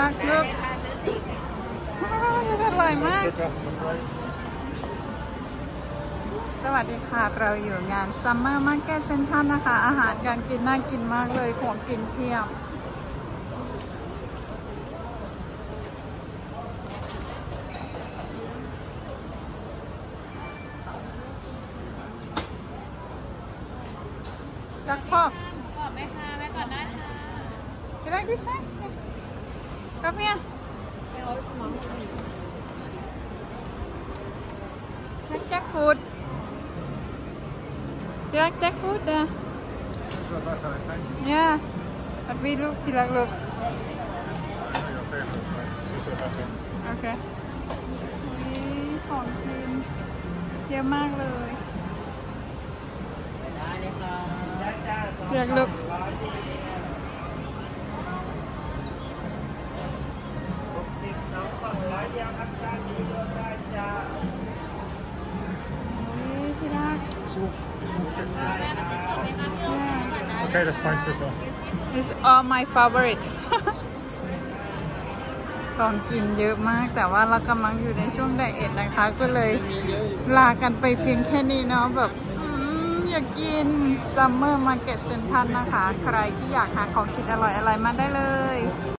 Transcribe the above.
รักลูกอร่อยมากสวัสดีค่ะเราอยู่งาน Summer Market Central นะคะอาหารการกินน่ากินมากเลยของกินเพียบรักพ่อก่อนไหมคะแม่ก่อนได้ค่ะกินอะไรที่ไหนครับเนี่ยรักแจ็คฟูดรักแจ็คฟูดนะเนี่ยปัดวีลูกจิรักลูกโอเคนี่ของกินเยอะมากเลยเลือกลูกที่รัก Okay, that's fine, sister. It's all my favorite ของกินเยอะมากแต่ว่าเรากำลังอยู่ในช่วงไดเอทนะคะก็เลยลากันไปเพียงแค่นี้เนาะแบบอยากกิน Summer Market Central นะคะใครที่อยากหาของกินอร่อยๆมาได้เลย